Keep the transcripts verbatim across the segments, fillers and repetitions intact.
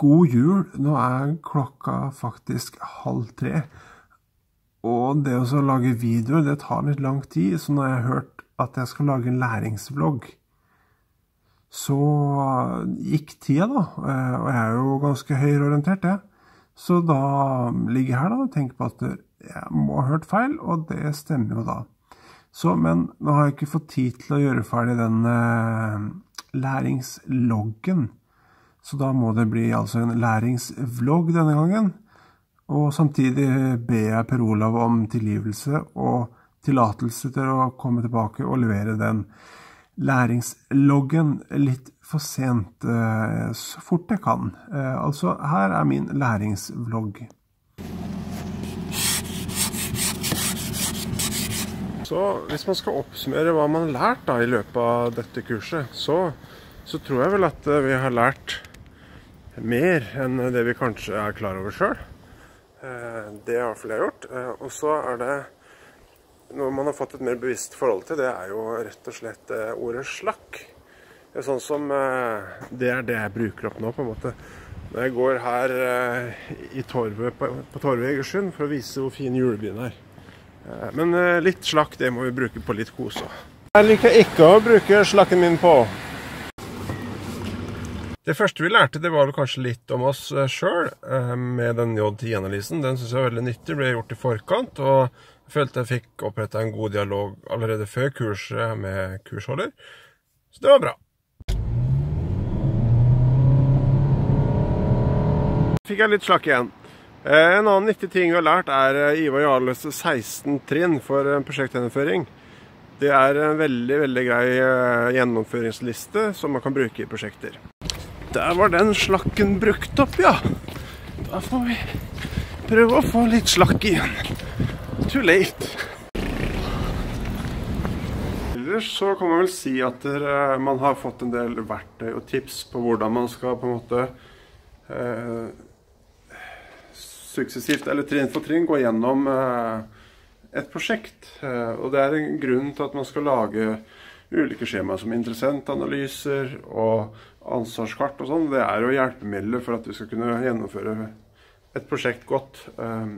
God jul, nå er klokka faktisk halv tre, og det å lage videoer, det tar litt lang tid, så når jeg har hørt at jeg skal lage en læringsvlogg, så gikk tida da, og jeg er jo ganske høyreorientert, ja. Så da ligger jeg her da, og tenker på at jeg må ha hørt feil, og det stemmer jo da. Så, men nå har jeg ikke fått tid til å gjøre ferdig den uh, læringsloggen, så da må det bli altså en læringsvlogg denne gangen, og samtidig ber jeg Per Olav om tilgivelse og tillatelse til å komme tilbake og levere den læringsloggen litt for sent, uh, så fort jeg kan. Uh, altså, her er min læringsvlogg. Så hvis man skal oppsummere hva man har lært da, i løpet av dette kurset, så, så tror jeg vel at vi har lært mer enn det vi kanskje er klar over selv. Det har i hvert fall jeg gjort. Og så er det noe man har fått et mer bevisst forhold til, det er jo rett og slett ordet slakk. Det er sånn som, det er det jeg bruker opp nå på en måte. Når jeg går her i torvet på, på Torvet i Egersund for å vise hvor fin julebyen er. Men litt slakk, det må vi bruke på litt kos også. Jeg liker ikke å bruke slakken min på. Det første vi lærte, det var kanskje litt om oss selv, med den J ti-analysen. Den synes jeg var veldig nyttig, ble gjort i forkant, og jeg følte jeg fikk opprettet en god dialog allerede før kurset med kursholder. Så det var bra. Fikk jeg litt slakk igjen. En annen nyttig ting vi har lært er Ivar Jarles seksten trinn for prosjektgjennomføring. Det er en veldig, veldig grei gjennomføringsliste som man kan bruke i prosjekter. Der var den slakken brukt opp, ja. Da får vi prøve å få litt slakk igjen. Too late. Ellers så kan man vel si at man har fått en del verktøy og tips på hvordan man skal på en måte eh, suksessivt eller trinn for trinn gå gjennom eh, et prosjekt. Eh, og det er en grunn til at man skal lage ulike skjemaer som interessentanalyser og ansvarskart og sånn. Det er jo hjelpemidler for at vi skal kunne gjennomføre et prosjekt godt. Um,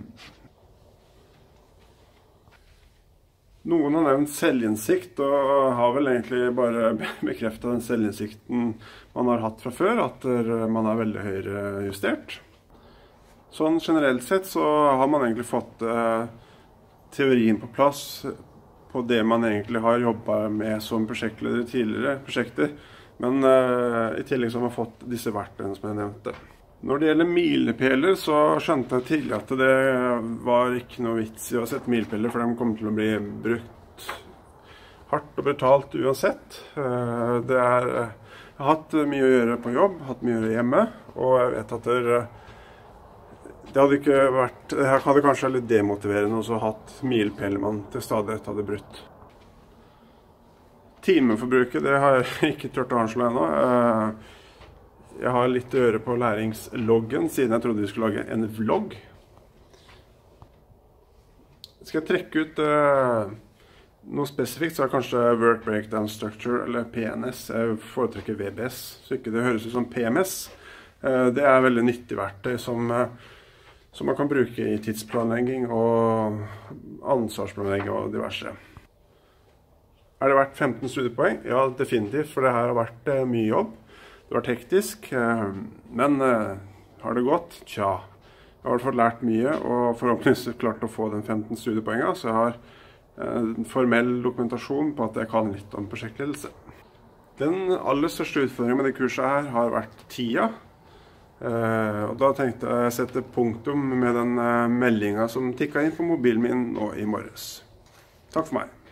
noen har nevnt selvinnsikt, og har vel egentlig bare bekreftet den selvinnsikten man har hatt fra før, at man er veldig høyrejustert. Sånn generelt sett så har man egentlig fått uh, teorien på plass på det man egentlig har jobbet med som prosjektleder i tidligere prosjekter. Men uh, i tillegg så har man fått disse verktøyene som jeg nevnte. Når det gjelder milepæler, så skjønte jeg tidlig at det var ikke noe vits i å sette milepæler, for de kommer til å bli brukt hardt og brutalt uansett. Uh, det er, jeg har hatt mye å gjøre på jobb, hatt mye å gjøre hjemme, og jeg vet at det, det hadde ikke vært, det hadde kanskje vært litt demotiverende å ha hatt milepæler man til stadighet hadde brutt. Timeforbruket, det har jeg ikke tørt å anslå ennå. Jeg har litt å gjøre på læringsloggen, siden jeg trodde vi skulle lage en vlogg. Skal jeg trekke ut uh, noe spesifikt, så er det kanskje Work Breakdown Structure eller P N S. Jeg foretrekker V B S, så ikke det høres ut som P M S. Uh, det er veldig nyttig verktøy som, uh, som man kan bruke i tidsplanlegging og ansvarsplanlegging og diverse. Har det vært femten studiepoeng? Ja, definitivt, for det her har vært eh, mye jobb. Det har vært hektisk, eh, men eh, har det gått? Tja, jeg har i hvert fall lært mye, og forhåpentligvis klart å få den femten studiepoengene, så jeg har eh, en formell dokumentasjon på at jeg kan litt om prosjektledelse. Den aller største utfordringen med det kurset her har vært tida, eh, og da tenkte jeg å sette punktum med den eh, meldingen som tikket inn på mobilen min nå i morges. Takk for meg.